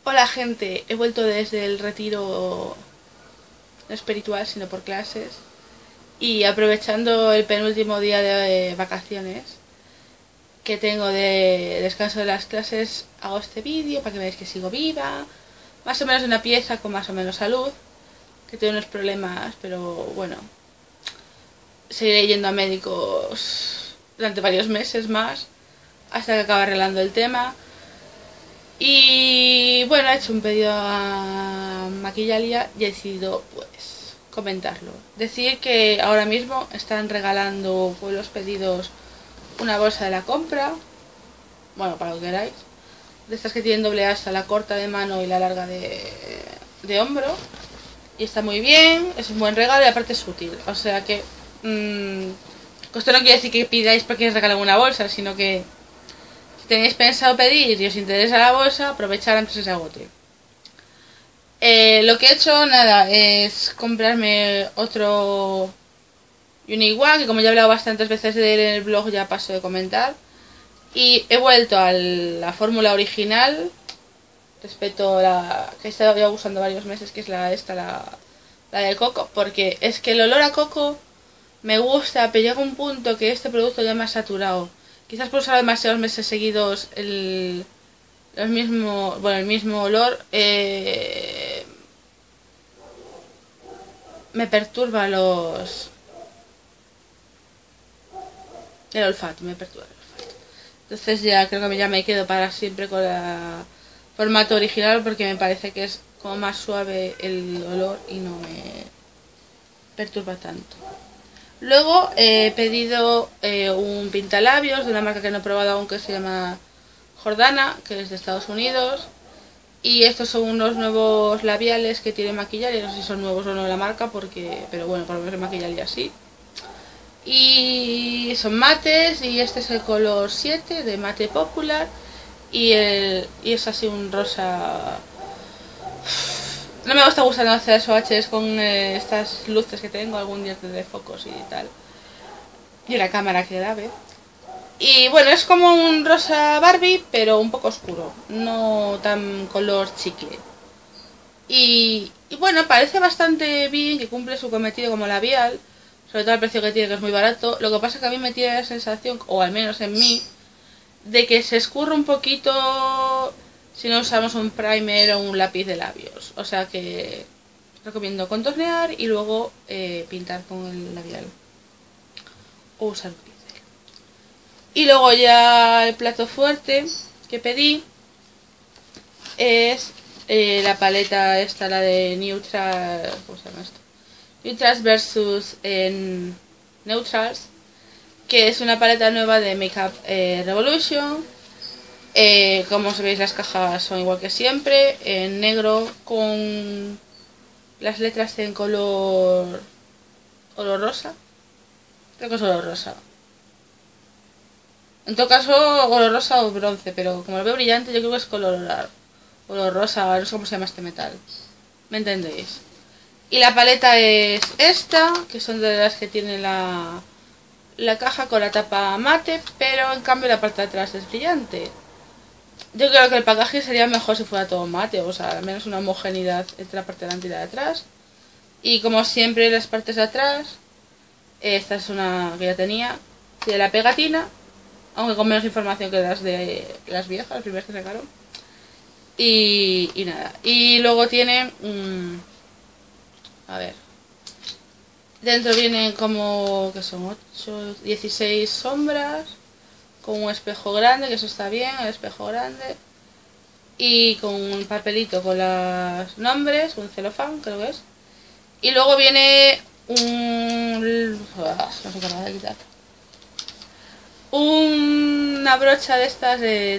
Hola gente, he vuelto desde el retiro no espiritual sino por clases y aprovechando el penúltimo día de vacaciones que tengo de descanso de las clases, hago este vídeo para que veáis que sigo viva, más o menos de una pieza con más o menos salud, que tengo unos problemas, pero bueno, seguiré yendo a médicos durante varios meses más hasta que acabe arreglando el tema. Y bueno, he hecho un pedido a Maquillalia y he decidido pues comentarlo. Decir que ahora mismo están regalando por los pedidos una bolsa de la compra, bueno, para lo que queráis, de estas que tienen doble asa, la corta de mano y la larga de hombro. Y está muy bien, es un buen regalo y aparte es útil. O sea que esto no quiere decir que pidáis porque os regalen una bolsa, sino que tenéis pensado pedir y os interesa la bolsa, aprovechar antes que se agote. Lo que he hecho, nada, es comprarme otro Unique, que como ya he hablado bastantes veces de él en el blog, ya paso de comentar. Y he vuelto a la fórmula original, respecto a la que he estado ya usando varios meses, que es la de coco, porque es que el olor a coco me gusta, pero llega un punto que este producto ya me ha saturado. Quizás por usar demasiados meses seguidos el mismo olor, me perturba el olfato, me perturba el olfato. Entonces ya creo que ya me quedo para siempre con el formato original, porque me parece que es como más suave el olor y no me perturba tanto. Luego he pedido un pintalabios de una marca que no he probado aún, que se llama Jordana, que es de Estados Unidos. Y estos son unos nuevos labiales que tiene Maquillalia. No sé si son nuevos o no de la marca, pero bueno, por lo menos Maquillalia sí. Y son mates, y este es el color 7 de Mate Popular. Y es así un rosa. No me gusta usar hacer swatches con estas luces que tengo, algún día de focos y tal. Y una cámara que grabe. Y bueno, es como un rosa Barbie, pero un poco oscuro, no tan color chicle. Y bueno, parece bastante bien, que cumple su cometido como labial, sobre todo el precio que tiene, que es muy barato. Lo que pasa es que a mí me tiene la sensación, o al menos en mí, de que se escurre un poquito si no usamos un primer o un lápiz de labios. O sea que recomiendo contornear y luego pintar con el labial. O usar un pincel. Y luego ya el plato fuerte que pedí es la paleta esta, la de Neutral. ¿Cómo se llama esto? Neutrals versus Neutrals, que es una paleta nueva de Makeup Revolution. Como sabéis, las cajas son igual que siempre, en negro con las letras en color rosa. Creo que es color rosa. En todo caso, color rosa o bronce, pero como lo veo brillante, yo creo que es color rosa, no sé cómo se llama este metal. ¿Me entendéis? Y la paleta es esta, que son de las que tiene la caja con la tapa mate, pero en cambio la parte de atrás es brillante. Yo creo que el packaging sería mejor si fuera todo mate, o sea, al menos una homogeneidad entre la parte de delante y la de atrás. Y como siempre, las partes de atrás, esta es una que ya tenía, de la pegatina, aunque con menos información que las de las viejas, las primeras que sacaron. Y nada. Y luego tiene a ver, dentro vienen como que son 8, 16 sombras, con un espejo grande, que eso está bien, el espejo grande, y con un papelito con los nombres, un celofán creo que es. Y luego viene no sé qué me voy a quitar, una brocha de estas de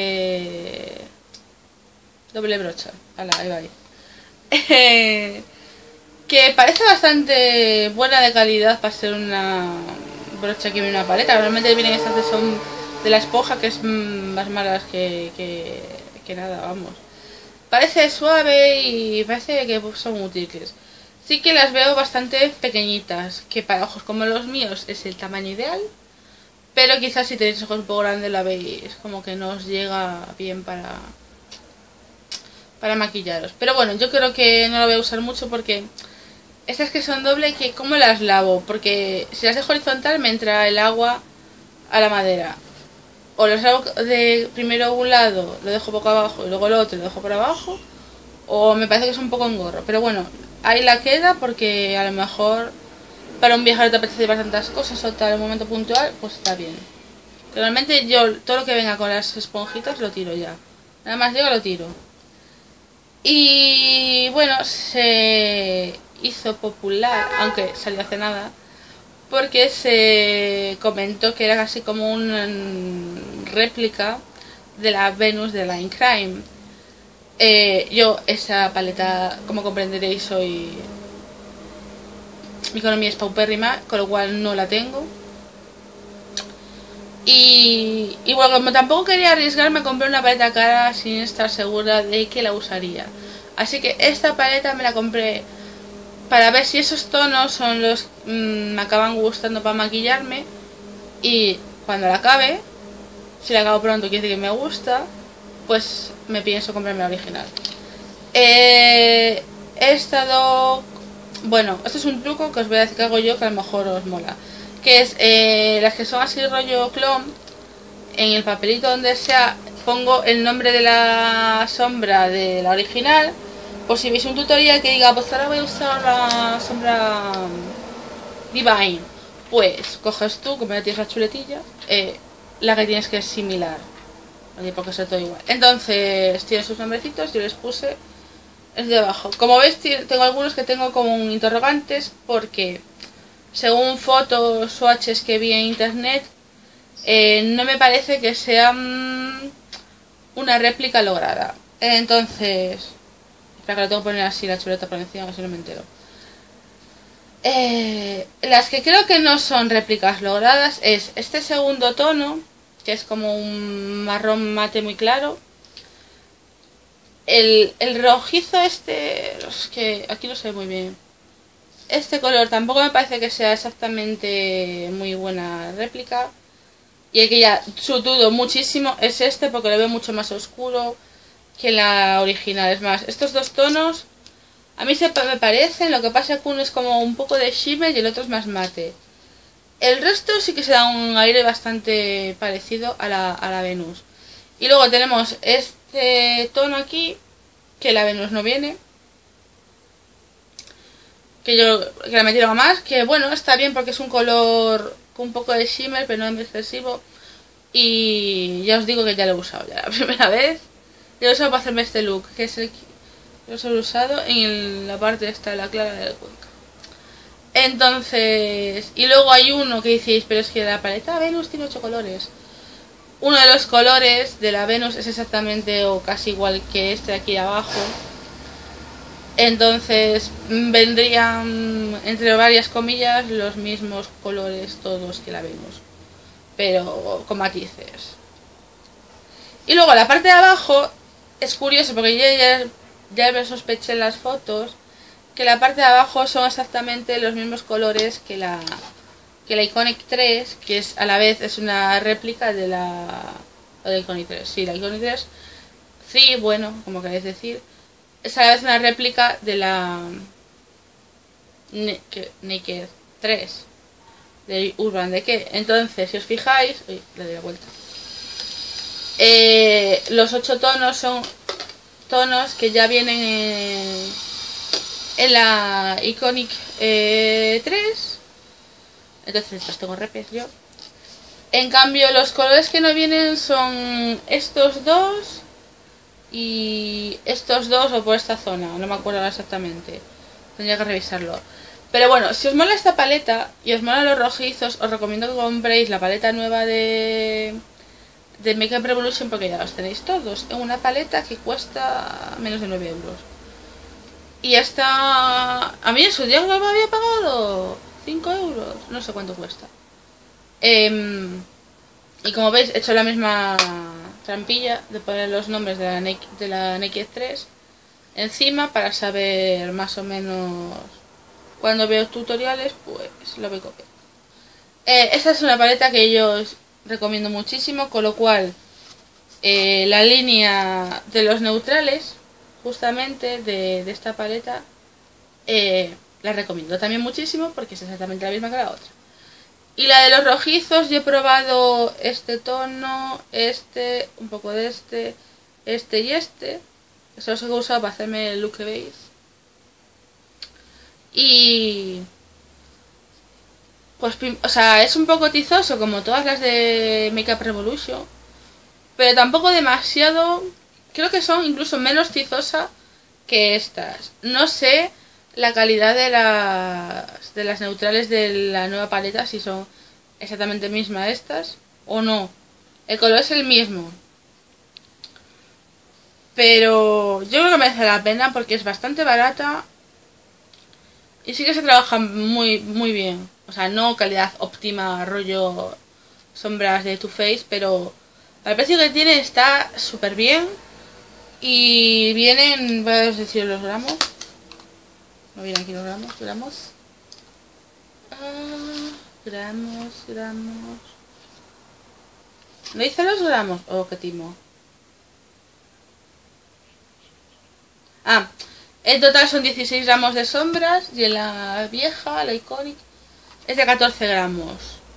doble brocha. Ahí va ahí. Que parece bastante buena de calidad para ser una brocha que viene en una paleta. Normalmente vienen estas que son de la esponja, que es más malas que nada, vamos. Parece suave y parece que son útiles. Sí que las veo bastante pequeñitas, que para ojos como los míos es el tamaño ideal, pero quizás si tenéis ojos un poco grandes la veis como que no os llega bien para para maquillaros. Pero bueno, yo creo que no lo voy a usar mucho porque estas que son doble, que ¿cómo las lavo? Porque si las dejo horizontal me entra el agua a la madera. O los lavo de primero un lado, lo dejo poco abajo y luego el otro lo dejo por abajo. O me parece que es un poco engorro. Pero bueno, ahí la queda porque a lo mejor para un viaje no te apetece llevar tantas cosas o tal en un momento puntual, pues está bien. Realmente yo todo lo que venga con las esponjitas lo tiro ya. Nada más llego lo tiro. Y bueno, se hizo popular, aunque salió hace nada, porque se comentó que era casi como una réplica de la Venus de Line Crime. Yo esa paleta, como comprenderéis, mi economía es paupérrima, con lo cual no la tengo. Y bueno, como tampoco quería arriesgarme a comprar una paleta cara sin estar segura de que la usaría. Así que esta paleta me la compré para ver si esos tonos son los que me acaban gustando para maquillarme. Y cuando la acabe, si la acabo pronto quiere decir que me gusta, pues me pienso comprarme la original. He estado... Bueno, esto es un truco que os voy a decir que hago yo, que a lo mejor os mola. Que es las que son así rollo clon. En el papelito donde sea pongo el nombre de la sombra de la original. Por si veis un tutorial que diga, pues ahora voy a usar la sombra Divine. Pues coges tú, como ya tienes la chuletilla, la que tienes que es similar, porque es todo igual. Entonces tiene sus nombrecitos, yo les puse el de abajo. Como veis tengo algunos que tengo como interrogantes porque según fotos swatches que vi en internet, no me parece que sea una réplica lograda. Entonces, espera que lo tengo que poner así la chuleta por encima, que si no me entero. Las que creo que no son réplicas logradas es este segundo tono, que es como un marrón mate muy claro. El rojizo este, es que aquí no se ve muy bien. Este color tampoco me parece que sea exactamente muy buena réplica. Y el que ya dudo muchísimo es este, porque lo veo mucho más oscuro que la original. Es más, estos dos tonos a mí me parecen, lo que pasa es que uno es como un poco de shimmer y el otro es más mate. El resto sí que se da un aire bastante parecido a la Venus. Y luego tenemos este tono aquí, que la Venus no viene, que la metieron a más, que bueno, está bien porque es un color con un poco de shimmer, pero no es excesivo. Y ya os digo que ya lo he usado ya la primera vez. Yo lo he usado para hacerme este look, que es el que los he usado en la parte esta de la clara de la cuenca. Entonces, y luego hay uno que decís, pero es que la paleta Venus tiene 8 colores. Uno de los colores de la Venus es exactamente o casi igual que este de aquí abajo. Entonces vendrían, entre varias comillas, los mismos colores todos que la Venus, pero con matices. Y luego la parte de abajo es curioso porque ya me sospeché en las fotos que la parte de abajo son exactamente los mismos colores que la Iconic 3, que es a la vez es una réplica de la Iconic 3. Sí, la Iconic 3, sí, bueno, como queréis decir, es a la vez una réplica de la Naked 3 de Urban Decay. Entonces, si os fijáis, uy, le doy la vuelta. Los 8 tonos son tonos que ya vienen en la Iconic 3. Entonces los tengo repes yo. En cambio los colores que no vienen son estos dos y estos dos, o por esta zona, no me acuerdo exactamente, tendría que revisarlo. Pero bueno, si os mola esta paleta y os mola los rojizos, os recomiendo que compréis la paleta nueva de Makeup Revolution, porque ya los tenéis todos en una paleta que cuesta menos de 9 euros. Y esta, a mí en su día no me había pagado 5 euros, no sé cuánto cuesta. Y como veis he hecho la misma trampilla de poner los nombres de la Naked 3 encima para saber más o menos cuando veo tutoriales, pues lo voy copiando. Esta es una paleta que yo os recomiendo muchísimo, con lo cual la línea de los neutrales, justamente de esta paleta, la recomiendo también muchísimo porque es exactamente la misma que la otra. Y la de los rojizos, yo he probado este tono, este, un poco de este y este. Eso los he usado para hacerme el look que veis. Y pues, o sea, es un poco tizoso como todas las de Makeup Revolution, pero tampoco demasiado. Creo que son incluso menos tizosa que estas. No sé la calidad de las neutrales de la nueva paleta, si son exactamente mismas estas o no. El color es el mismo, pero yo creo que merece la pena porque es bastante barata y sí que se trabaja muy bien. O sea, no calidad óptima, rollo sombras de Too Faced, pero al precio que tiene está súper bien. Y vienen, voy a decir los gramos. No vienen aquí los gramos. Gramos. ¿No dice los gramos? Oh, qué timo. En total son 16 gramos de sombras y en la vieja, la Iconic, es de 14 gramos.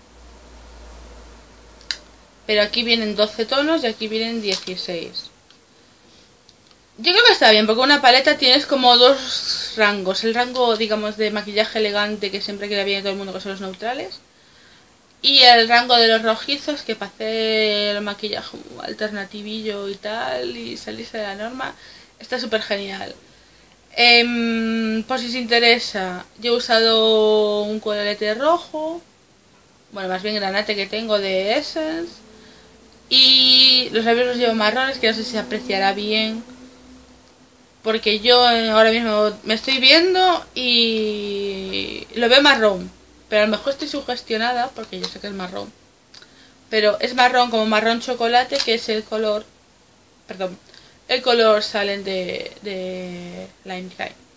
Pero aquí vienen 12 tonos y aquí vienen 16. Yo creo que está bien, porque una paleta tienes como dos rangos. El rango, digamos, de maquillaje elegante que siempre queda bien a todo el mundo, que son los neutrales. Y el rango de los rojizos, que para hacer el maquillaje alternativillo y tal, y salirse de la norma, está súper genial. Por si os interesa, yo he usado un colorete rojo, bueno, más bien granate que tengo de Essence. Y los labios los llevo marrones, que no sé si se apreciará bien, porque yo ahora mismo me estoy viendo y lo veo marrón, pero a lo mejor estoy sugestionada porque yo sé que es marrón, pero es marrón como marrón chocolate, que es el color, perdón, el color Silent de Lime Crime.